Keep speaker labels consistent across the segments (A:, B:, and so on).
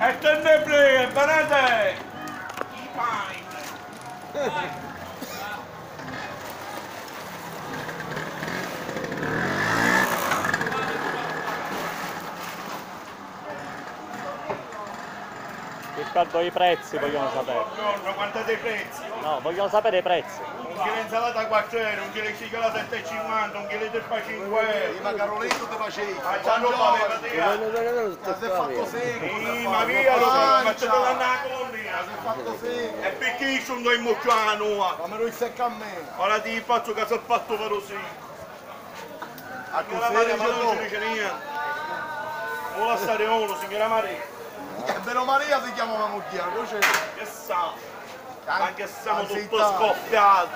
A: E te ne frega, banate! I fine!
B: Rispetto ai prezzi vogliono sapere.
A: Buongiorno, quantate i prezzi?
B: No, vogliono sapere i prezzi.
A: Un chilo di insalata a 4 euro, un chilo di cioccolata a 7,50, un chilo di pa 5 euro.
C: Ma Caroletto te facevi?
A: Ma c'ha roba aveva via.
C: Ma si è fatto secco.
A: Sì, ma via lo so, ma c'è da andare con
C: Si
A: me.
C: è fatto secco.
A: E perché sono in mucciano?
C: Ma me lo secca a me.
A: Ora ti faccio che si è fatto per così.
C: A
A: Signora Maria, ma non ci
C: cos'è?
A: dice niente. Vuole stare uno, signora Maria.
C: Vero Maria si chiama la moglie, cos'è?
A: Che sa? Anche siamo tutti
C: Ansietà.
A: scoppiati.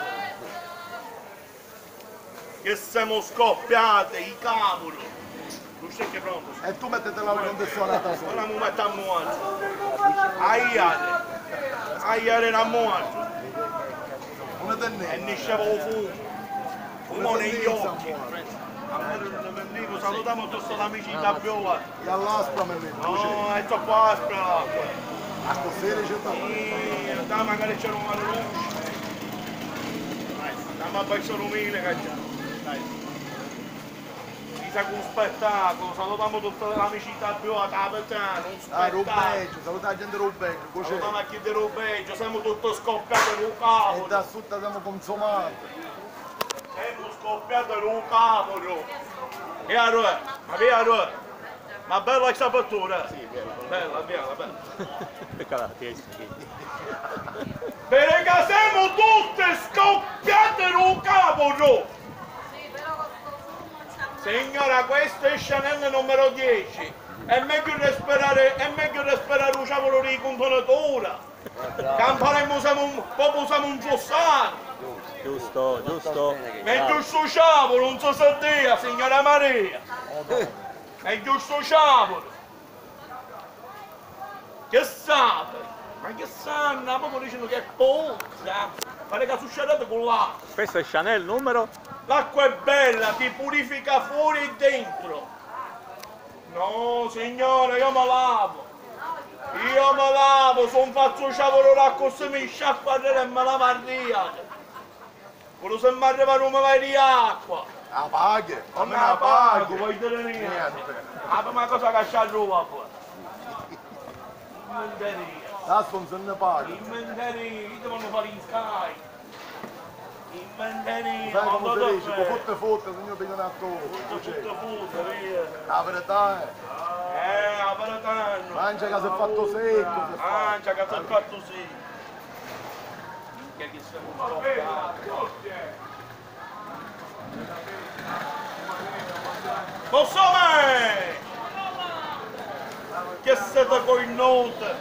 A: Che siamo scoppiati, i cavolo. Tu stai che pronto?
C: E tu mettete la condizionata sopra.
A: Ora mi metto a muoio. Aiare. Aiare la muoio.
C: Come te
A: E
C: ne?
A: ne scevo fumo. Fumo negli occhi. Salutiamo tutti gli amici da Biova.
C: E all'aspra me ne?
A: No, è troppo aspra l'acqua.
C: A cos'è c'è da?
A: Sì, da magari c'è un mano luce. Dai, ma poi sono umile che c'è. Dai. Chissà che un spettacolo, salutiamo tutti gli amici da Biova, Capitano, un
C: Ah,
A: spettacolo.
C: Rubeggio, saluta la gente Rubeggio, cos'è?
A: Salutiamo a chi di Rubeggio, siamo tutti scoppiati in un
C: E
A: cavolo.
C: da sotto siamo consumati.
A: Siamo scoppiati in un cavolo. E allora, ma via allora. Ma bella questa fattura? Sì, bella, bella.
B: Peccato, ti hai sentito.
A: Perché siamo tutti scoppiati in un cavolo! Signora, questo è Chanel numero 10. È meglio respirare un cavolo di contenitore. Camparemo usiamo un fossano.
B: Giusto, giusto.
A: Meglio sto cavolo, non so se dia, signora Maria. Meglio sto cavolo. Che sapete? Ma che sanno? Proprio dicendo che è pozza. Pare che succedete con l'acqua.
B: Questo è Chanel numero?
A: L'acqua è bella, ti purifica fuori e dentro. No, signore, io mi lavo. Io mi lavo, sono fatto cavolo là così mi sciacquarrere e me lavo via. Quello se mi arriva non mi vai di acqua.
C: La paghi?
A: Non
C: Come
A: me
C: la
A: la pago,
C: paghi?
A: vuoi dire niente.
C: Niente.
A: La prima cosa che c'ha ruba poi. Inventeria.
C: Adesso non se ne paghi.
A: Inventeria, ti devono fare in Sky. Inventeria,
C: Sai
A: ma
C: come
A: non
C: si
A: lo
C: dice?
A: so.
C: Fotte fotte, signor Pignatore. Cos'è?
A: Tutto fuso, via.
C: La verità è,
A: Apertano.
C: mangia che si è fatto secco. si è fatto.
A: Mangia che ti ha fatto sì. Che siamo scoppiati. Posso mai? Che siete con il note?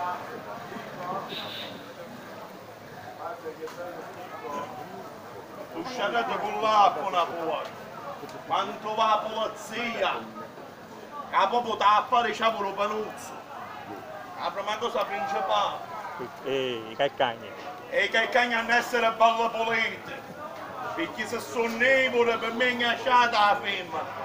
A: Uscirete con l'acqua una fuori. Quanto va la polizia? Che proprio da fare cavolo panuzzo. La prima cosa principale.
B: I calcagni.
A: E che i cani hanno essere belle pulite. Perché se sono nevole per me è ingacciata la femmina.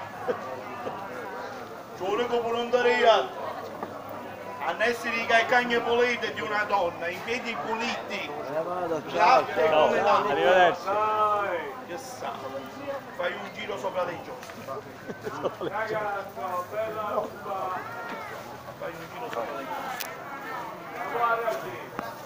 A: Ci vuole con volontariato. Hanno essere i cani puliti di una donna, i piedi puliti. Latte
B: Ciao,
A: come la
B: arrivederci.
A: Che sa? Fai un giro sopra dei giostra.
D: Ragazzo, bella roba!
A: Fai un giro sopra dei giostra.
D: Guarda lì!